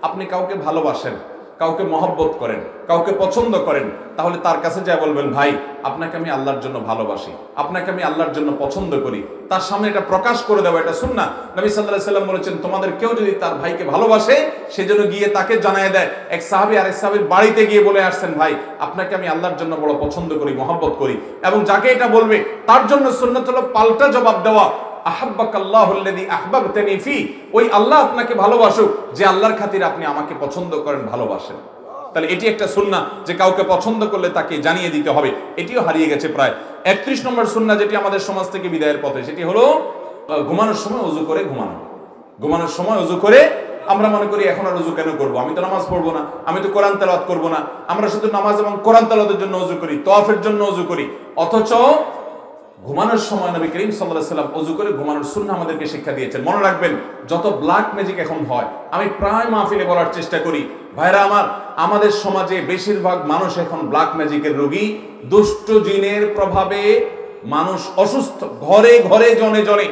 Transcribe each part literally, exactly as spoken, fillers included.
আপনি কাউকে ভালোবাসেন, কাউকে মহব্বত করেন, কাউকে পছন্দ করেন, তাহলে তার কাছে যা বলবেন, ভাই আপনাকে আমি আল্লাহর জন্য ভালোবাসি, আপনাকে আমি আল্লাহর জন্য পছন্দ করি, তার সামনে এটা প্রকাশ করে দেওয়া, এটা সুন্নাহ। নবী সাল্লাল্লাহু আলাইহি সাল্লাম বলেছেন, তোমাদের কেউ যদি তার ভাইকে ভালোবাসে সেজন্য গিয়ে তাকে জানায় দেয়। এক সাহাবী আরেক সাহাবীর বাড়িতে গিয়ে বলে আসছেন, ভাই আপনাকে আমি আল্লাহর জন্য বড় পছন্দ করি, মহব্বত করি। এবং যাকে এটা বলবে তার জন্য সুন্নাত হলো পাল্টা জবাব দেওয়া, আহাব্বাকাল্লাহুল্লাযী আহবাবতানি ফি, ওই আল্লাহ আপনাকে ভালোবাসুক যে আল্লাহর খাতিরে আপনি আমাকে পছন্দ করেন, ভালোবাসেন। তাহলে এটি একটা সুন্নাহ যে কাউকে পছন্দ করলে তাকে জানিয়ে দিতে হবে। এটিও হারিয়ে গেছে প্রায়। একত্রিশ নম্বর সুন্নাহ যেটি আমাদের সমাজ থেকে বিদায়ের পথে, সেটি হলো ঘুমানোর সময় ওযু করে ঘুমানো। ঘুমানোর সময় ওযু করে, আমরা মনে করি এখন আর ওযু কেন করব, আমি তো নামাজ পড়বো না, আমি তো কোরআন তেলাওয়াত করব না, আমরা শুধু নামাজ এবং কোরআন তেলাওয়াতের জন্য ওযু করি, তওয়াফের জন্য ওযু করি। অথচ ঘুমানোর সময় নবী করিম সাল্লাল্লাহু আলাইহি সাল্লাম ওযু করে ঘুমানোর সুন্নাহ আমাদেরকে শিক্ষা দিয়েছেন। মনে রাখবেন, যত ব্ল্যাক ম্যাজিক এখন হয়, আমি প্রায় মাহফিলে বলার চেষ্টা করি, ভাইরা আমার, আমাদের সমাজে বেশিরভাগ মানুষ এখন ব্ল্যাক ম্যাজিকের রোগী। দুষ্ট জিনের প্রভাবে মানুষ অসুস্থ, ঘরে ঘরে জনে জনে,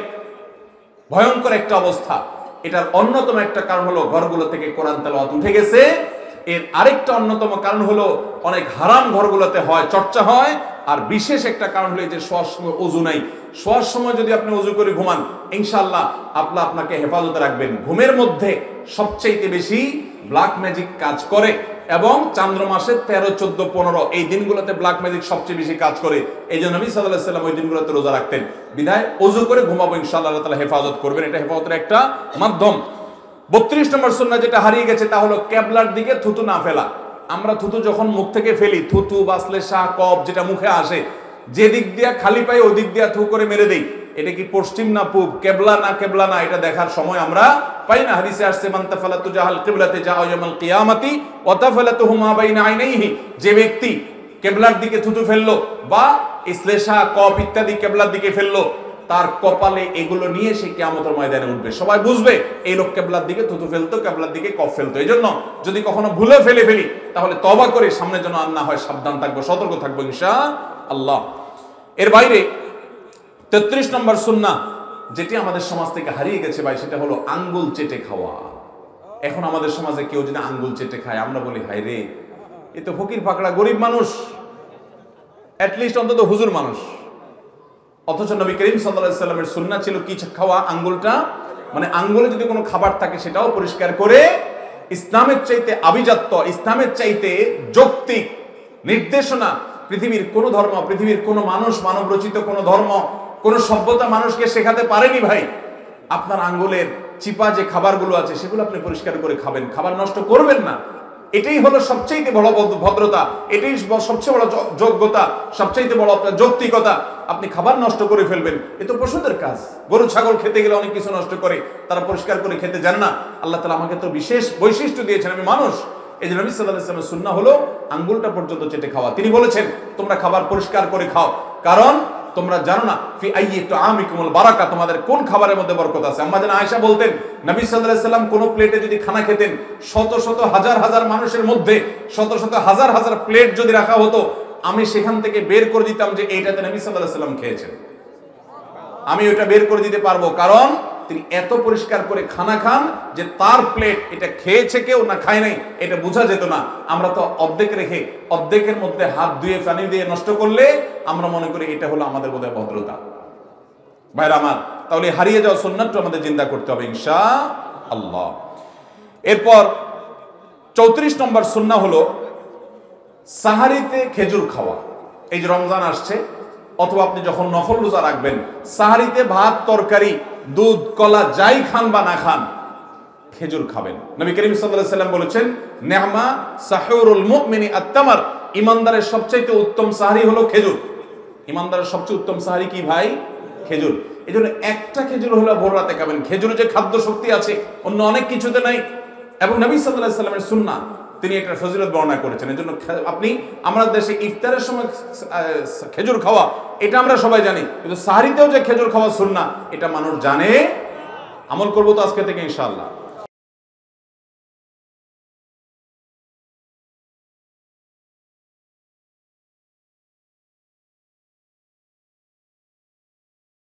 ভয়ঙ্কর একটা অবস্থা। এটার অন্যতম একটা কারণ হলো ঘরগুলো থেকে কোরআন তেলাওয়াত উঠে গেছে। এর আরেকটা অন্যতম কারণ হলো অনেক হারাম ঘরগুলোতে হয়, চর্চা হয়। আর বিশেষ একটা কারণ হলো যে শোয়ার সময় ওযু নাই। শোয়ার সময় যদি আপনি ওযু করে ঘুমান, ইনশাআল্লাহ আল্লাহ আপনাকে হেফাজতে রাখবেন। ঘুমের মধ্যে সবচেয়ে বেশি ব্ল্যাক ম্যাজিক কাজ করে, এবং চান্দ্র মাসের তেরো চোদ্দ পনেরো এই দিনগুলোতে ব্ল্যাক ম্যাজিক সবচেয়ে বেশি কাজ করে। এই জন্য নবী সাল্লাল্লাহু আলাইহি সাল্লাম ওই দিনগুলোতে রোজা রাখতেন। বিধায় ওযু করে ঘুমাবো, ইনশাআল্লাহ আল্লাহ তাআলা হেফাজত করবেন। এটা হেফাজতের একটা মাধ্যম। বত্রিশ নম্বর সুন্নাহ যেটা হারিয়ে গেছে তা হলো কিবলার দিকে থুতু না ফেলা। আমরা থুতু যখন মুখ থেকে ফেলি, থুতু বাসলে শাহ কফ যেটা মুখে আসে, যে দিক দিয়া খালি পাই ওই দিক দিয়া থু করে মেরে দেই। এটা কি পশ্চিম না পূব, কেবলা না কেবলা না, এটা দেখার সময় আমরা পাই না। হাদিসে আসছে, মান তাফালাতু জাহাল কিবলাতে জাআ ইয়াউমাল কিয়ামাতি ওয়া তাফালাতুহু মা বাইনা আইনাইহি, যে ব্যক্তি কেবলার দিকে থুতু ফেললো বা ইসলেশা কফ ইত্যাদি কেবলার দিকে ফেললো, তার কপালে এগুলো নিয়ে সে কিয়ামতের ময়দানে উঠবে। সবাই বুঝবে এই লোক কেবলার দিকে থুতু ফেলতো, কেবলার দিকে কফ ফেলতো। এই জন্য যদি কখনো ভুলে ফেলে ফেলি, তাহলে তওবা করে সামনে যেন আর না হয়, সাবধান থাকবো, সতর্ক থাকবো ইনশাআল্লাহ। এর বাইরে তেত্রিশ নম্বর সুন্নাহ যেটি আমাদের সমাজ থেকে হারিয়ে গেছে ভাই, সেটা হলো আঙ্গুল চেটে খাওয়া। এখন আমাদের সমাজে কেউ যদি আঙ্গুল চেটে খায়, আমরা বলি হায় রে, এ তো ফকির ফাকড়া গরিব মানুষ, অ্যাটলিস্ট অন্তত হুজুর মানুষ। অথচ নবী করিম সাল্লাল্লাহু আলাইহি সাল্লামের সুন্নাহ ছিল কি খাওয়া? আঙ্গুলটা, মানে আঙ্গুলে যদি কোনো খাবার থাকে সেটাও পরিষ্কার করে, ইসলামের চাইতে আভিজাত্য, ইসলামের চাইতে যৌক্তিক নির্দেশনা পৃথিবীর কোন ধর্ম, পৃথিবীর কোন মানুষ, মানব রচিত কোন ধর্ম, কোন সভ্যতা মানুষকে শেখাতে পারেনি ভাই। আপনার আঙ্গুলের চিপা যে খাবারগুলো আছে সেগুলো আপনি পরিষ্কার করে খাবেন, খাবার নষ্ট করবেন না। এটাই হলো সবচেয়ে বড় ভদ্রতা, এটাই সবচেয়ে বড় যোগ্যতা, সবচেয়ে বড় আপনার যৌক্তিকতা। আপনি খাবার নষ্ট করে ফেলবেন, এ তো পশুদের কাজ। গরু ছাগল খেতে গেলে অনেক কিছু নষ্ট করে, তারা পরিষ্কার করে খেতে জানে না। আল্লাহ তাআলা আমাকে তো বিশেষ বৈশিষ্ট্য দিয়েছেন, আমি মানুষ। এই যে নবী সাল্লাল্লাহু আলাইহি ওয়াসাল্লামের সুন্নাহ হলো আঙ্গুলটা পর্যন্ত চেটে খাওয়া। তিনি বলেছেন, তোমরা খাবার পরিষ্কার করে খাও, কারণ তোমরা জানো না ফি আইয়ি তুআমিকুমুল বারাকা, তোমাদের কোন খাবারের মধ্যে বরকত আছে। আম্মা জান আয়েশা বলতেন, নবী সাল্লাল্লাহু আলাইহি ওয়াসাল্লাম কোন প্লেটে যদি খানা খেতেন, শত শত হাজার হাজার মানুষের মধ্যে শত শত হাজার হাজার প্লেট যদি রাখা হতো, আমি সেখান থেকে বের করে দিতাম যে এইটাতে নবী সাল্লাল্লাহু আলাইহি ওয়াসাল্লাম খেয়েছেন। আমি ওটা বের করে দিতে পারবো, কারণ তিনি এত পরিষ্কার করে খানা খান যে তার প্লেট এটা খেয়েছে কেউ না খায় নাই এটা বোঝা যেত না। আমরা তো অর্ধেক রেখে অর্ধেকের মধ্যে হাত ধুয়ে পানি দিয়ে নষ্ট করলে আমরা মনে করি এটা হলো আমাদের বোধহয় ভদ্রতা। ভাইরা আমার, তাহলে হারিয়ে যাওয়া সুন্নাতটা আমাদের জিন্দা করতে হবে ইনশাআল্লাহ। এরপর চৌত্রিশ নম্বর সুন্নাহ হলো সাহারিতে খেজুর খাওয়া। এই যে রমজান আসছে, অথবা আপনি যখন নফল রোজা রাখবেন, সাহারিতে ভাত তরকারি দুধ কলা যাই খান বা না খান, খেজুর খাবেন। নবী করিম সাল্লাল্লাহু আলাইহি ওয়াসাল্লাম বলেছেন, নি'মা সাহুরুল মুমিনি আত-তামার, ইমানদারের সবচেয়ে উত্তম সাহারি হলো খেজুর। ইমানদারের সবচেয়ে উত্তম সাহারি কি ভাই? খেজুর। এই জন্য একটা খেজুর হলো ভোর রাতে খাবেন। খেজুরে যে খাদ্য শক্তি আছে অন্য অনেক কিছুতে নাই, এবং নবী সাল্লাল্লাহু আলাইহি ওয়াসাল্লামের সুন্নাহ, তিনি একটা ফজিলত বর্ণনা করেছেন। এই জন্য আপনি, আমাদের দেশে ইফতারের সময় খেজুর খাওয়া এটা আমরা সবাই জানি, কিন্তু সাহারিতেও যে খেজুর খাওয়া সুন্নাহ এটা মানুষ জানে। আমল করবো তো আজকে থেকে ইনশাআল্লাহ।